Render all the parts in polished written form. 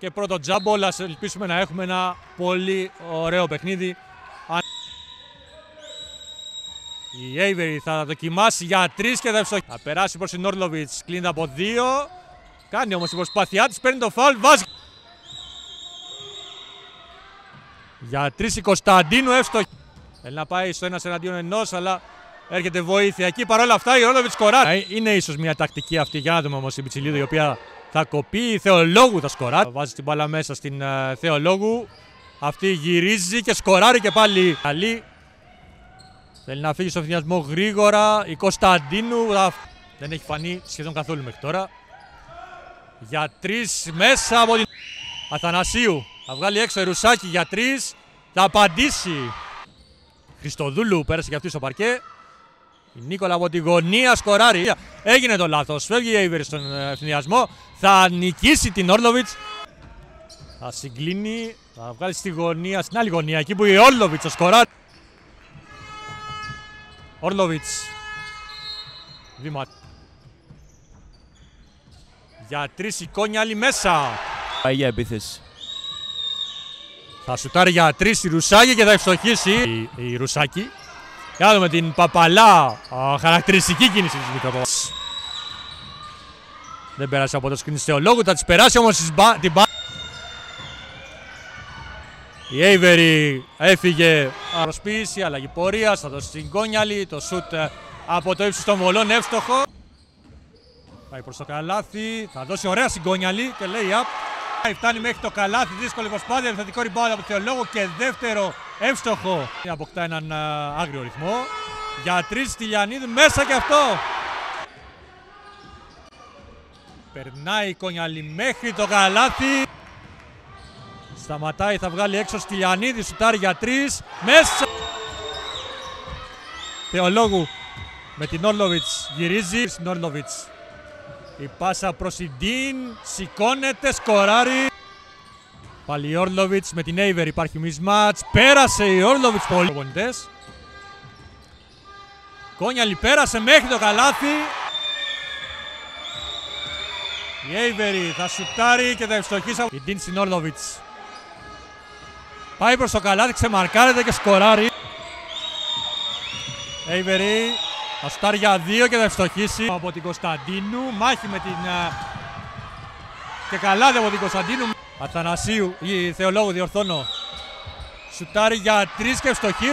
και πρώτο τζάμπολ. Ας ελπίσουμε να έχουμε ένα πολύ ωραίο παιχνίδι. Η Avery θα δοκιμάσει για 3 και θα ευστοχίσει. Θα περάσει προς την Όρλοβιτς, κλείνει από 2. Κάνει όμως την προσπάθειά της, παίρνει το φάουλ, βάζει. Για 3 η Κωνσταντίνου, εύστοχη. Θέλει να πάει στο 1-1, αλλά έρχεται βοήθεια εκεί. Παρ' όλα αυτά η Όρλοβιτς σκοράρει. Είναι ίσως μια τακτική αυτή, για να δούμε όμως η Πιτσιλίδου, η οποία θα κοπεί. Η Θεολόγου θα σκοράρει. Βάζει την μπάλα μέσα στην Θεολόγου. Αυτή γυρίζει και σκοράρει και πάλι. Καλή. Θέλει να φύγει στο ευθυνιασμό γρήγορα. Η Κωνσταντίνου δεν έχει φανεί σχεδόν καθόλου μέχρι τώρα. Για 3 μέσα από την Αθανασίου. Θα βγάλει έξω Ρουσάκη για 3. Θα απαντήσει. Χριστοδούλου πέρασε και αυτή στο παρκέ. Η Νίκολα από τη γωνία σκοράρει. Έγινε το λάθος. Φεύγει η Avery στον ευθυνιασμό. Θα νικήσει την Όρλοβιτς. Θα συγκλίνει. Θα βγάλει στη γωνία, στην άλλη γωνία, εκεί που η Όρλοβιτς θα σκοράρει. Όρλοβιτς. Βήμα. Για 3 εικόνια άλλη μέσα. Πάει για επίθεση. Θα σουτάρει για 3 η Ρουσάκη και θα ευστοχίσει η Ρουσάκη. Κάνουμε την Παπαλά. Χαρακτηριστική κίνηση της Μικροπόλης. Δεν πέρασε από το σκριν της Θεολόγου. Θα της περάσει όμως την μπάλα. Η Avery έφυγε. Προσποίηση, αλλαγή πορείας. Θα δώσει την Κόνιαλη. Το σουτ από το ύψος των βολών εύστοχο. Πάει προς το καλάθι. Θα δώσει ωραία στην Κόνιαλη και λέει up. Φτάνει μέχρι το καλάθι. Δύσκολη προσπάθεια. Επιθετικό rebound από το Θεολόγο και δεύτερο εύστοχο. Αποκτά έναν άγριο ρυθμό. Για 3 στη Λιανίδη. Μέσα και αυτό. Περνάει η Κόνιαλη μέχρι το καλάθι. Σταματάει, θα βγάλει έξω στη Λιανίδη. Σουτάρει για 3. Μέσα. Θεολόγου με την Όρλοβιτς γυρίζει. Στην Όρλοβιτς. Η πάσα προς την Ντίν. Σηκώνεται, σκοράρει. Πάλι η Όρλοβιτς με την Avery. Υπάρχει mismatch. Πέρασε η Όρλοβιτς πολύ. Προπονητές. Κόνιαλη πέρασε μέχρι το καλάθι. Η Avery θα σουτάρει και θα ευστοχίσει. Η Ντίν στην Όρλοβιτς. Πάει προς το καλάθι, ξεμαρκάρεται και σκοράρει. Avery θα σουτάρει για 2 και θα ευστοχίσει. Από την Κωνσταντίνου, μάχη με την... και καλάθι από την Κωνσταντίνου. Αθανασίου, η Θεολόγου διορθώνω. Σουτάρει για 3 και ευστοχή.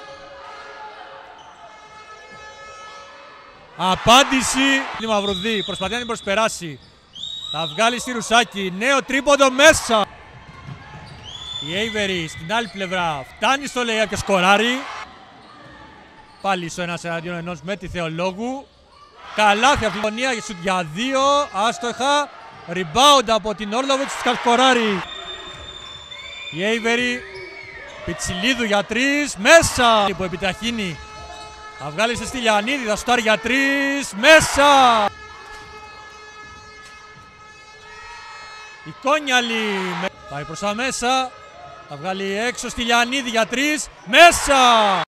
Απάντηση. Η Μαυρουδή προσπαθεί να την προσπεράσει. Θα βγάλει στη Ρουσάκη, νέο τρίποντο μέσα. Η Avery στην άλλη πλευρά φτάνει στο layup και σκοράρει. Πάλι στο 1-1 με τη Θεολόγου. Καλάθι από τη γωνία για 2. Άστοχα. Rebound από την Όρλοβιτς και σκοράρει. Η Avery. Πιτσιλίδου για 3. Μέσα. Που επιταχύνει. Θα βγάλει στη Λιανίδη. Θα σουτάρει για 3. Μέσα. Η Κόνιαλη πάει προς τα μέσα. Θα βγάλει έξω στη Λιανίδη για 3. Μέσα.